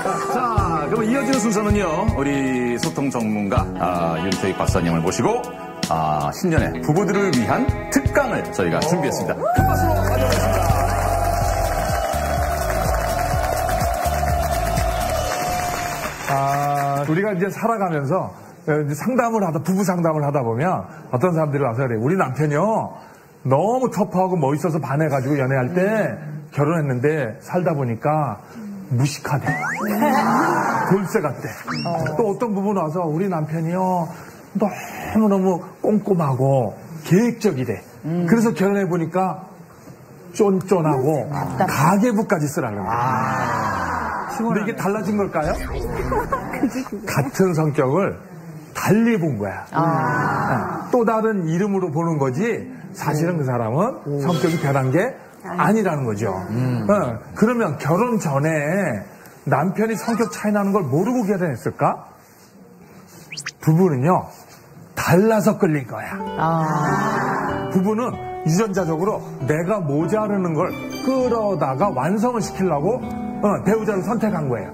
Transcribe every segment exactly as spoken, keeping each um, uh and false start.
자, 그럼 이어지는 순서는요, 우리 소통 전문가, 아, 윤태익 박사님을 모시고, 아, 신년에 부부들을 위한 특강을 저희가 준비했습니다. 큰 박수로 맞이하겠습니다. 아, 우리가 이제 살아가면서 이제 상담을 하다, 부부 상담을 하다 보면 어떤 사람들이 와서 그래. 우리 남편이요, 너무 터프하고 멋있어서 반해가지고 연애할 때 결혼했는데 살다 보니까 무식하대. 돌쇠 같대. 어. 또 어떤 부분 와서 우리 남편이요, 너무너무 꼼꼼하고 계획적이래. 음. 그래서 결혼해보니까 쫀쫀하고 음. 가계부까지 쓰라고 그래. 아. 근데 이게 달라진 걸까요? 같은 성격을 달리 본 거야. 아. 또 다른 이름으로 보는 거지 사실은 그 사람은 음. 성격이 변한 게 아니라는 거죠. 음. 어, 그러면 결혼 전에 남편이 성격 차이 나는 걸 모르고 결혼했을까? 부부는요, 달라서 끌린 거야. 아. 부부는 유전자적으로 내가 모자르는 걸 끌어다가 완성을 시키려고 어, 배우자를 선택한 거예요.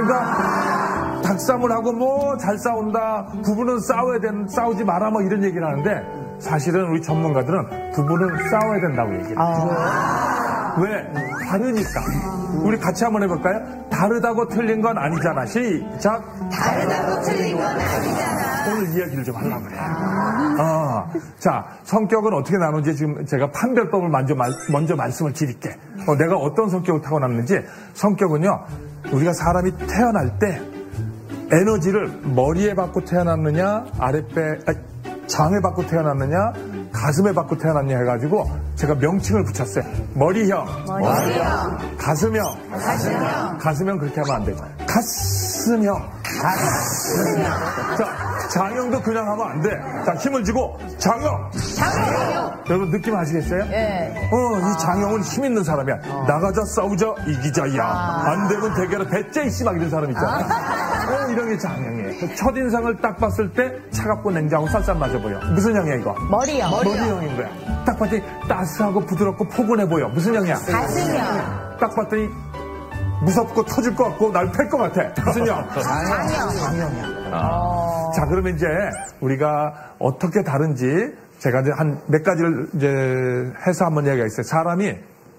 그러니까 닭싸움을 하고 뭐 잘 싸운다, 부부는 싸워야 된, 싸우지 마라 뭐 이런 얘기를 하는데 사실은 우리 전문가들은 부부는 싸워야 된다고 얘기해요. 아. 왜? 다르니까. 우리 같이 한번 해볼까요? 다르다고 틀린 건 아니잖아. 시작. 다르다고 틀린 건 아니잖아. 오늘 이야기를 좀 하려고 그래요. 어. 자, 성격은 어떻게 나누는지 지금 제가 판별법을 먼저, 말, 먼저 말씀을 드릴게. 어, 내가 어떤 성격을 타고났는지. 성격은요, 우리가 사람이 태어날 때 에너지를 머리에 받고 태어났느냐, 아랫배, 아니, 장에 받고 태어났느냐, 가슴에 받고 태어났냐 해가지고 제가 명칭을 붙였어요. 머리형, 머리형, 가슴형, 가슴형, 가슴형 그렇게 하면 안 되죠. 가슴형, 가슴형. 자, 장형도 그냥 하면 안 돼. 자, 힘을 주고 장형, 장형. 여러분 느낌 아시겠어요? 예. 어, 이 장형은 힘 있는 사람이야. 어. 나가자 싸우자 이기자야. 아. 안 되면 대결에 배째 있지 막 이런 사람 있잖아. 아. 어, 이런 게 장형이에요. 첫인상을 딱 봤을 때 차갑고 냉정하고 쌀쌀맞아 보여. 무슨 형이야 이거? 머리형. 머리형인 거야. 딱 봤더니 따스하고 부드럽고 포근해 보여. 무슨 형이야? 가슴형. 딱 봤더니 무섭고 터질 것 같고 날 팰 것 같아. 무슨 형? 장형. 장형이야. 아. 자, 그러면 이제 우리가 어떻게 다른지 제가 이제 한 몇 가지를 이제 해서 한번 이야기하겠어요. 사람이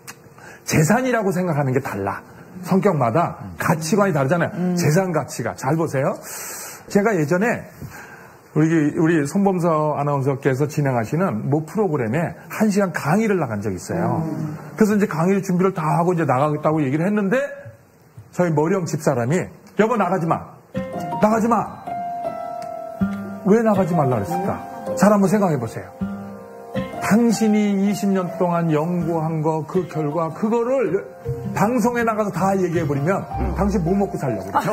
재산이라고 생각하는 게 달라. 성격마다 가치관이 다르잖아요. 음. 재산 가치가. 잘 보세요. 제가 예전에 우리, 우리 손범서 아나운서께서 진행하시는 모 프로그램에 한 시간 강의를 나간 적이 있어요. 음. 그래서 이제 강의 준비를 다 하고 이제 나가겠다고 얘기를 했는데 저희 머리형 집사람이 여보 나가지 마. 나가지 마. 왜 나가지 말라 그랬을까? 잘 한번 생각해 보세요. 당신이 이십 년 동안 연구한 거, 그 결과, 그거를 방송에 나가서 다 얘기해버리면 음. 당신 뭐 먹고 살려고 그러죠?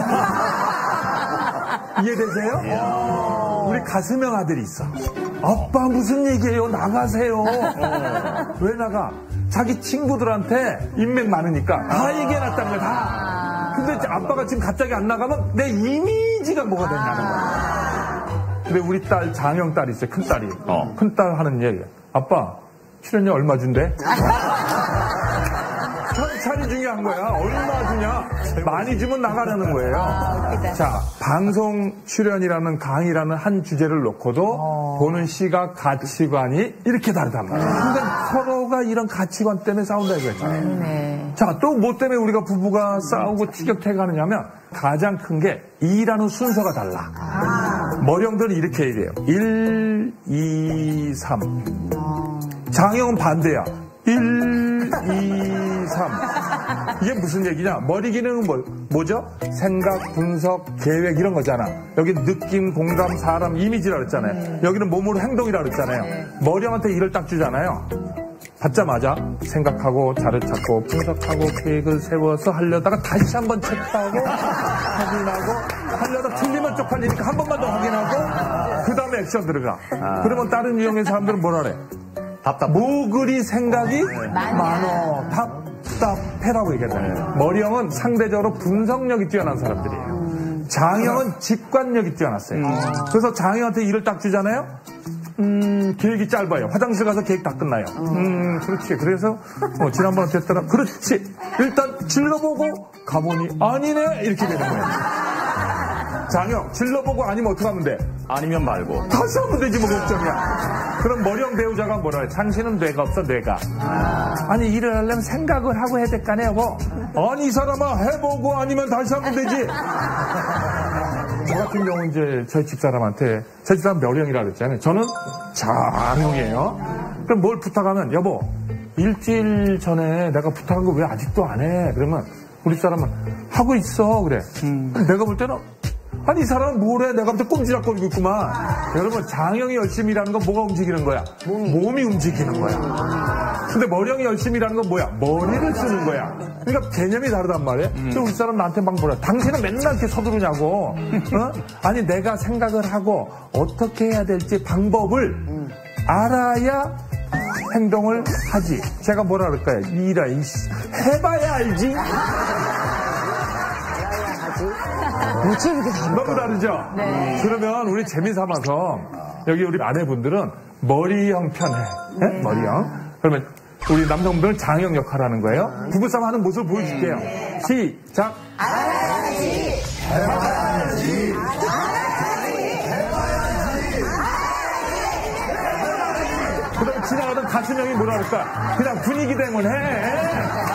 이해되세요? 우리 가슴형 아들이 있어. 아빠 무슨 얘기예요? 나가세요. 왜 나가? 자기 친구들한테 인맥 많으니까 다 얘기해놨다는 거야, 다. 근데 아빠가 지금 갑자기 안 나가면 내 이미지가 뭐가 되냐는 거야. 근데 우리 딸, 장형 딸이 있어요. 큰 딸이. 어. 큰 딸 하는 얘기야. 아빠, 출연료 얼마 준대? 경찰이 중요한 거야. 얼마 주냐? 많이 주면 나가라는 거예요. 아, 자, 방송 출연이라는 강의라는 한 주제를 놓고도 어. 보는 시각, 가치관이 이렇게 다르단 말이에요. 근데 서로가 이런 가치관 때문에 싸운다 이거였잖아요. 음. 자, 또 뭐 때문에 우리가 부부가 싸우고 티격태격 하느냐면 가장 큰 게 이라는 순서가 달라. 아. 머령들은 이렇게 얘기해요. 일, 이, 삼. 아. 장형은 반대야. 일, 이, 삼. 이게 무슨 얘기냐? 머리 기능은 뭐, 뭐죠? 생각, 분석, 계획 이런 거잖아. 여기 느낌, 공감, 사람, 이미지라 그랬잖아요. 음. 여기는 몸으로 행동이라 그랬잖아요. 네. 머리형한테 일을 딱 주잖아요. 받자마자 생각하고 자료 찾고 분석하고 계획을 세워서 하려다가 다시 한번 체크하고 확인하고 하려다 틀리면 쪽팔리니까 한 번만 더 확인하고 그 다음에 액션 들어가. 아. 그러면 다른 유형의 사람들은 뭐라 그래? 답답. 뭐 그리 생각이 네. 많어. 답답해라고 얘기하잖아요. 네. 머리형은 상대적으로 분석력이 뛰어난 사람들이에요. 음. 장형은 직관력이 뛰어났어요. 음. 그래서 장형한테 일을 딱 주잖아요. 음, 계획이 짧아요. 화장실 가서 계획 다 끝나요. 음, 그렇지. 그래서, 어, 지난번 됐더라. 그렇지. 일단 질러보고 가보니 아니네. 이렇게 되는 거예요. 장혁, 질러보고 아니면 어떡하면 돼? 아니면 말고. 다시 하면 되지, 뭐, 걱정이야. 그럼 머리형 배우자가 뭐라 해? 당신은 뇌가 없어, 뇌가. 아니, 일을 하려면 생각을 하고 해야 될 거 아니에요, 뭐. 아니, 이 사람아, 해보고 아니면 다시 하면 되지. 저 같은 경우는 이제 저희 집사람한테, 저희 집사람 머리형이라 그랬잖아요. 저는 장형이에요. 그럼 뭘 부탁하면, 여보, 일주일 전에 내가 부탁한 거 왜 아직도 안 해? 그러면 우리 사람은 하고 있어, 그래. 음. 내가 볼 때는 아니 이 사람은 뭐래? 내가 볼 때 꼼지락거리고 있구만. 여러분 장형이 열심히 일하는 건 뭐가 움직이는 거야? 몸이, 몸이 움직이는 거야. 근데 머리형이 열심히 일하는 건 뭐야? 머리를 쓰는 거야. 그러니까 개념이 다르단 말이야. 음. 우리 사람 나한테 막 뭐라 당신은 맨날 이렇게 서두르냐고. 어? 아니 내가 생각을 하고 어떻게 해야 될지 방법을 음. 알아야 행동을 하지. 제가 뭐라 그럴까요? 이라 이씨 해봐야 알지. 어째 이렇게 다를까? 너무 다르죠? 네. 그러면 우리 재미삼아서 여기 우리 아내분들은 머리형 편해. 네? 머리형. 그러면 우리 남성분들은 장형 역할을 하는 거예요. 부부싸움 하는 모습을 보여줄게요. 시작. 알아야지. 해봐야지. 그럼 지나가던 가슴형이 뭐라 그럴까? 그냥 분위기 때문에 해.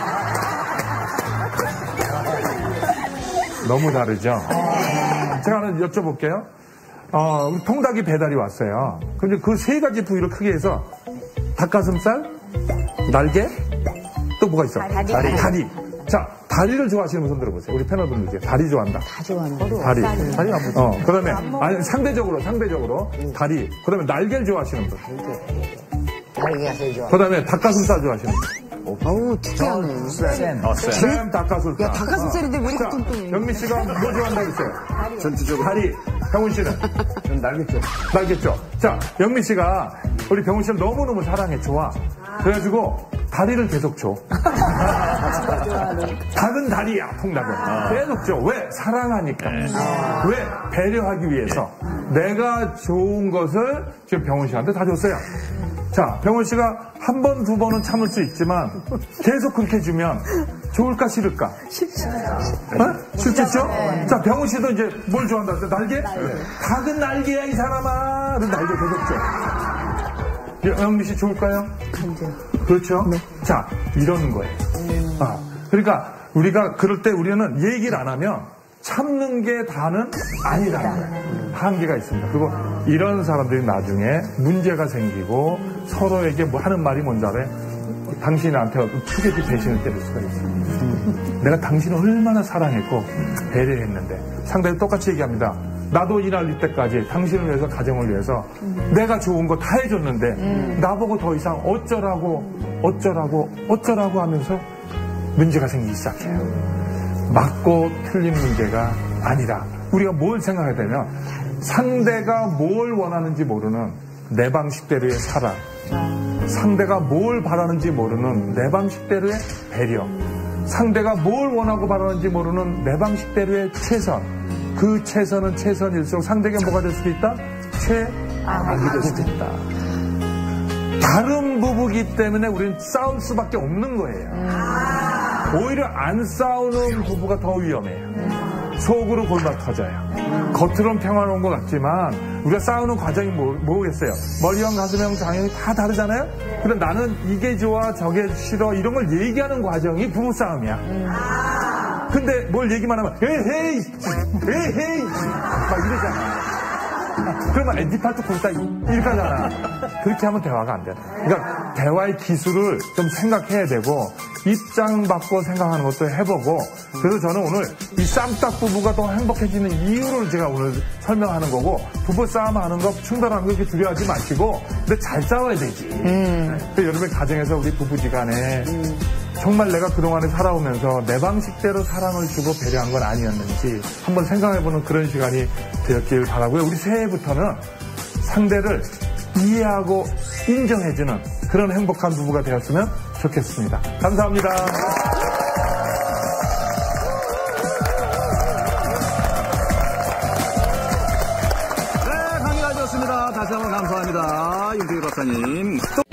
너무 다르죠? 제가 하나 여쭤볼게요. 어, 우리 통닭이 배달이 왔어요. 근데 그 세 가지 부위를 크게 해서 닭가슴살, 날개, 또 뭐가 있어? 다리. 다리. 다리. 자, 다리를 좋아하시는 분 손 들어보세요. 우리 패널분들 중에 다리 좋아한다. 다 좋아한다. 다리. 다리 안 어, 그 다음에, 아니, 상대적으로, 상대적으로, 응. 다리. 그 다음에 날개를 좋아하시는 분. 다리가 제일 좋아. 그 다음에 닭가슴살 좋아하시는 분. 어우, 특이하네. 쌤. 어, 쌤. 쌤 닭가슴살. 야, 닭가슴살인데 왜 이렇게 뚱뚱해? 영미 씨가 뭐 좋아한다 그랬어요? 전투적으로. 다리. 병훈 씨는? 전 날겠죠. 날겠죠? 자, 영미 씨가 우리 병훈 씨를 너무너무 사랑해, 좋아. 그래가지고 다리를 계속 줘. 닭은 다리야, 통닭은. 아. 계속 줘. 왜? 사랑하니까. 네. 아. 왜? 배려하기 위해서. 내가 좋은 것을 지금 병훈 씨한테 다 줬어요. 자, 병훈 씨가 한 번, 두 번은 참을 수 있지만 계속 그렇게 주면 좋을까 싫을까? 싫죠. 어? 싫겠죠? 네. 자, 병훈 씨도 이제 뭘 좋아한다? 날개? 날개. 닭은 날개야, 이 사람아. 그래서 날개 계속 줘. 영미 씨 좋을까요? 안 그렇죠? 네. 자, 이러는 거예요. 음. 아, 그러니까 우리가 그럴 때 우리는 얘기를 안 하면 참는 게 다는 아니라는 거예요. 한계가 있습니다. 그리고 이런 사람들이 나중에 문제가 생기고 서로에게 뭐 하는 말이 뭔지 알아요? 당신이 나한테 투게티 배신을 때릴 수가 있어요. 내가 당신을 얼마나 사랑했고 배려했는데 상대도 똑같이 얘기합니다. 나도 이 나이 때까지 당신을 위해서 가정을 위해서 음. 내가 좋은 거 다 해줬는데 음. 나보고 더 이상 어쩌라고 어쩌라고 어쩌라고 하면서 문제가 생기기 시작해요. 음. 맞고 틀린 문제가 아니라 우리가 뭘 생각해야 되면 상대가 뭘 원하는지 모르는 내 방식대로의 사랑, 상대가 뭘 바라는지 모르는 내 방식대로의 배려, 상대가 뭘 원하고 바라는지 모르는 내 방식대로의 최선, 그 최선은 최선일수록 상대에게 뭐가 될 수도 있다? 최악이 될 수도 있다. 다른 부부기 때문에 우리는 싸울 수밖에 없는 거예요. 오히려 안 싸우는 부부가 더 위험해요. 속으로 골마 터져요. 겉으로는 평화로운 것 같지만 우리가 싸우는 과정이 뭐, 뭐겠어요? 머리형, 가슴형, 장형이 다 다르잖아요? 근데 나는 이게 좋아, 저게 싫어 이런 걸 얘기하는 과정이 부부싸움이야. 근데 뭘 얘기만 하면 에헤이 에헤이 막 이러잖아. 그러면 엔디파트 골다 이렇게 하잖아. 그렇게 하면 대화가 안 되나. 그러니까 대화의 기술을 좀 생각해야 되고 입장 바꿔 생각하는 것도 해보고 그래서 저는 오늘 이 쌈딱 부부가 더 행복해지는 이유를 제가 오늘 설명하는 거고 부부 싸움하는 거 충돌하는 거 그렇게 두려워하지 마시고 근데 잘 싸워야 되지. 음. 그래서 여러분의 가정에서 우리 부부지간에 음. 정말 내가 그동안에 살아오면서 내 방식대로 사랑을 주고 배려한 건 아니었는지 한번 생각해보는 그런 시간이 되었길 바라고요. 우리 새해부터는 상대를 이해하고 인정해주는 그런 행복한 부부가 되었으면 좋겠습니다. 감사합니다. 네, 강의가 되었습니다. 다시 한번 감사합니다. 박사님.